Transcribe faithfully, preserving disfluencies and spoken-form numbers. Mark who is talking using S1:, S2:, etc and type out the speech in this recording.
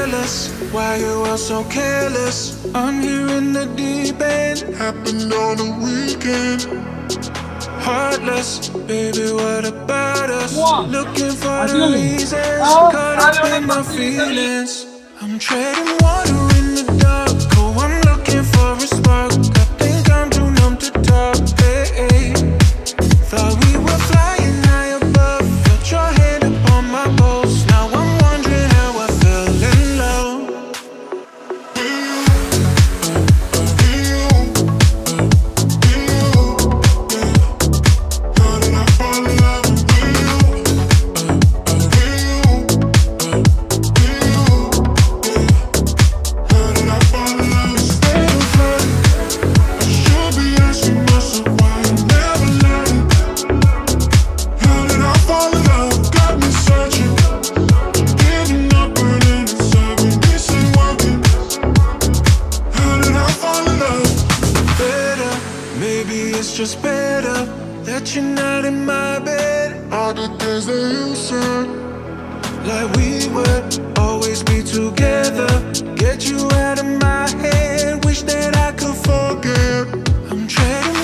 S1: jealous. Why you are so careless? I'm here in the deep end. Happened on a weekend. Heartless, baby, what about us?
S2: One.
S1: Looking for
S2: I
S1: the
S2: feel it.
S1: reasons.
S2: Oh,
S1: Caught
S2: I
S1: up
S2: don't
S1: in my
S2: know.
S1: feelings. I'm treading water in the dark. Oh, I'm looking for a spark. I think I'm too numb to talk. Hey, hey. Thought we were flying high above. Felt your hand upon my pulse. Now I'm wondering how I fell in love. Just better that you're not in my bed. All the things that you said, like we would always be together. Get you out of my head, wish that I could forget. I'm treading